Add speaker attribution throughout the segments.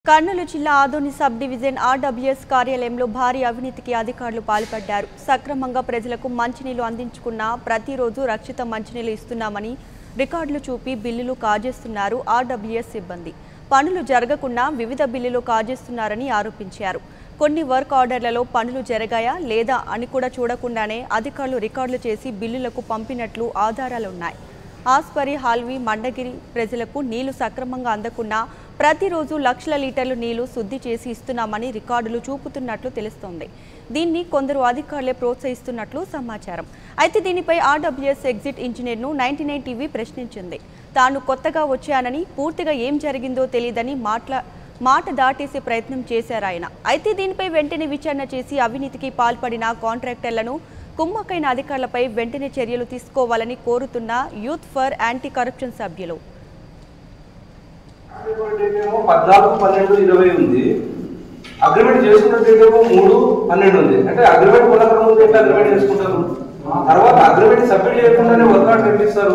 Speaker 1: కర్నూలు జిల్లా Adoni sub division RWS కార్యాలయంలో భారీ అవినీతికి అధికారులు పాల్పడ్డారు. సక్రమంగా ప్రజలకు మంచినీళ్లు అందించుకున్న ప్రతిరోజు రక్షిత మంచినీళ్లు ఇస్తున్నామని రికార్డులు చూపి బిల్లులు కాజేస్తున్నారు ఆర్డబ్ల్యూఎస్ సిబ్బంది. పనులు జరగకుండా వివిధ బిల్లులు కాజేస్తున్నారని ఆరోపించారు. కొన్ని వర్క్ ఆర్డర్లలో పనులు జరిగాయా లేదా అని కూడా చూడకుండానే అధికారులు రికార్డులు చేసి బిల్లులకు పంపినట్లు ఆధారాలున్నాయి. ఆస్పరి హాల్వి మండగిరి ప్రజలకు నీళ్లు సక్రమంగా అందకుండా ప్రతిరోజు లక్షల లీటర్లు నీళ్లు శుద్ధి చేసి ఇస్తున్నామని రికార్డులు చూపుతున్నట్లు తెలుస్తోంది. దీన్ని కొందరు అధికారులే ప్రోత్సహిస్తున్నట్లు సమాచారం. అయితే దీనిపై ఆర్డబ్ల్యూఎస్ ఎగ్జిట్ ఇంజనీర్ను 99 టీవీ ప్రశ్నించింది. తాను కొత్తగా వచ్చానని పూర్తిగా ఏం జరిగిందో తెలియదని మాట దాటేసే ప్రయత్నం చేశారాయన. అయితే దీనిపై వెంటనే విచారణ చేసి అవినీతికి పాల్పడిన కాంట్రాక్టర్లను కుమ్మక్కైన అధికారులపై వెంటనే చర్యలు తీసుకోవాలని కోరుతున్న యూత్ ఫర్ యాంటీ కరప్షన్ సభ్యులు.
Speaker 2: 14-12-20 ఉంది. అగ్రిమెంట్ చేసుకున్న డేట్ ఏమో 3-12 ఉంది. అంటే అగ్రిమెంట్ కొనక ముందు ఎట్లా అగ్రిమెంట్ చేసుకుంటారు? తర్వాత అగ్రిమెంట్ సబ్మిట్ చేయకుండానే వర్క్ ఆర్డర్ ఇప్పిస్తారు.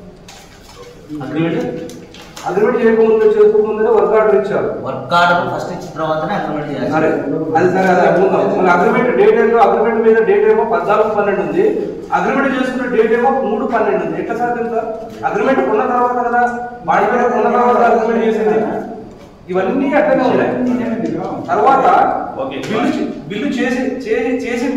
Speaker 2: అగ్రిమెంట్ చేయకముందు చేసుకోకముందే వర్క్ ఆర్డర్ ఇచ్చారు.
Speaker 3: వర్క్ ఆర్డర్ ఫస్ట్ ఇచ్చిన తర్వాతనే అగ్రిమెంట్ చేయాలి.
Speaker 2: సరే అది అనుకుందాం. మన అగ్రిమెంట్ డేట్ ఏంటో అగ్రిమెంట్ మీద డేట్ ఏమో 14-12 ఉంది. అగ్రిమెంట్ చేసుకున్న డేట్ ఏమో 3-12 ఉంది. ఎట్లా సాధ్యం సార్? అగ్రిమెంట్ కొన్న తర్వాత కదా, వాడి మీద కొన్న తర్వాత అగ్రిమెంట్ చేసింది. ఇవన్నీ అట్లనే ఉన్నాయి. తర్వాత బిల్లు చేసిన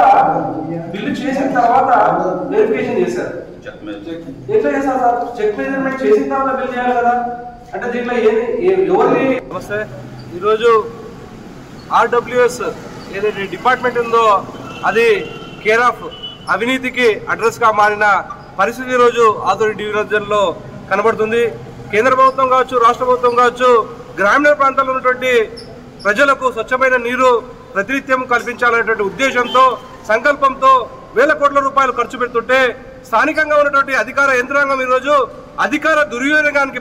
Speaker 2: తర్వాత వెరిఫికేషన్ చేశారు. ఎట్లా చేస్తారు సార్? చెక్ మెజర్మెంట్ చేసిన తర్వాత బిల్ చేయాలి కదా. అంటే దీంట్లో ఎవరిని? నమస్తే. ఈరోజు ఆర్డబ్ల్యూఎస్ ఏదైతే డిపార్ట్మెంట్ ఉందో అది కేర్ ఆఫ్ అవినీతికి అడ్రస్ గా మారిన పరిస్థితి ఈరోజు ఆదోని డివిజన్ లో కనబడుతుంది. కేంద్ర ప్రభుత్వం కావచ్చు, రాష్ట్ర ప్రభుత్వం కావచ్చు, గ్రామీణ ప్రాంతాల్లో ఉన్నటువంటి ప్రజలకు స్వచ్ఛమైన నీరు ప్రతినిత్యం కల్పించాలనేటువంటి ఉద్దేశంతో, సంకల్పంతో వేల కోట్ల రూపాయలు ఖర్చు పెడుతుంటే స్థానికంగా ఉన్నటువంటి అధికార యంత్రాంగం ఈరోజు అధికార దుర్వినియోగానికి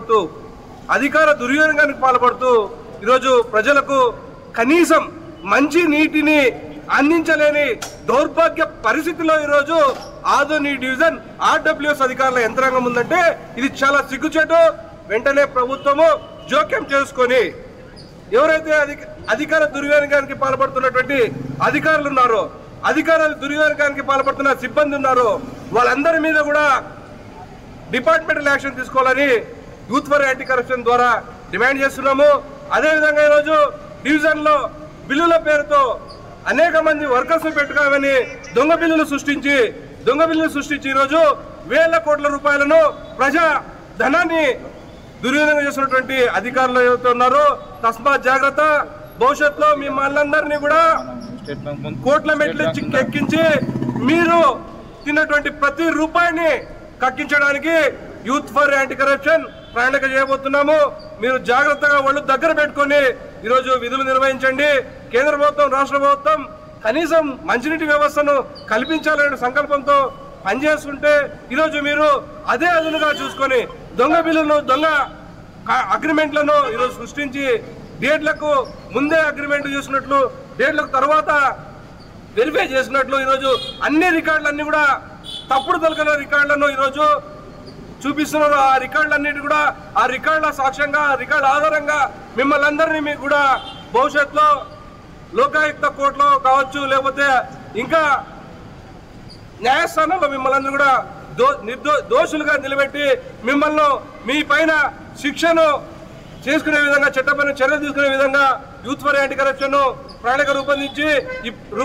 Speaker 2: పాల్పడుతూ ఈరోజు ప్రజలకు కనీసం మంచి నీటిని అందించలేని దౌర్భాగ్య పరిస్థితిలో ఈరోజు ఆదోని డివిజన్ ఆర్డబ్ల్యూఎస్ అధికారుల యంత్రాంగం ఉందంటే ఇది చాలా సిగ్గుచేటు. వెంటనే ప్రభుత్వము జోక్యం చేసుకొని ఎవరైతే అధికార దుర్వినియోగానికి పాల్పడుతున్నటువంటి అధికారులు ఉన్నారో, అధికార దుర్వినియోగానికి పాల్పడుతున్న సిబ్బంది ఉన్నారో, వాళ్ళందరి మీద కూడా డిపార్ట్మెంటల్ యాక్షన్ తీసుకోవాలని యూత్ ఫర్ యాంటీ కరప్షన్ ద్వారా డిమాండ్ చేస్తున్నాము. అదేవిధంగా ఈరోజు డివిజన్లో బిల్లుల పేరుతో అనేక మంది వర్కర్స్ పెట్టుకోమని దొంగ బిల్లులు సృష్టించి ఈరోజు వేల కోట్ల రూపాయలను ప్రజా ధనాన్ని దుర్వినియోగం చేస్తున్నటువంటి అధికారులు ఎవరైతే ఉన్నారో తస్మాత్ జాగ్రత్త. భవిష్యత్తులో మిమ్మల్ని కూడా కోట్ల మెట్లు ఎక్కించి మీరు తిన్నటువంటి ప్రతి రూపాయిని కక్కించడానికి యూత్ ఫర్ యాంటీ కరప్షన్ ప్రణాళిక చేయబోతున్నాము. మీరు జాగ్రత్తగా ఒళ్ళు దగ్గర పెట్టుకొని ఈరోజు విధులు నిర్వహించండి. కేంద్ర ప్రభుత్వం, రాష్ట్ర ప్రభుత్వం కనీసం మంచినీటి వ్యవస్థను కల్పించాలనే సంకల్పంతో పనిచేస్తుంటే ఈరోజు మీరు అదే అదునుగా చూసుకొని దొంగ బిల్లులను, దొంగ అగ్రిమెంట్లను ఈరోజు సృష్టించి డేట్లకు ముందే అగ్రిమెంట్ చేసినట్లు, డేట్లకు తర్వాత వెరిఫై చేసినట్లు ఈరోజు అన్ని రికార్డులన్నీ కూడా తప్పుడు తొలకల రికార్డులను ఈరోజు చూపిస్తున్నారు. ఆ రికార్డులన్నిటి కూడా ఆ రికార్డుల సాక్ష్యంగా, రికార్డు ఆధారంగా మిమ్మల్ని అందరినీ మీకు కూడా భవిష్యత్తులో లోకాయుక్త కోర్టులో కావచ్చు, లేకపోతే ఇంకా న్యాయస్థానంలో మిమ్మల్ని కూడా దోషులుగా నిలబెట్టి మిమ్మల్ని మీ పైన శిక్షను చేసుకునే విధంగా, చట్టపరమైన చర్యలు తీసుకునే విధంగా యూత్ ఫర్ యాంటీ కరప్షన్ ప్రణాళిక రూపొందించి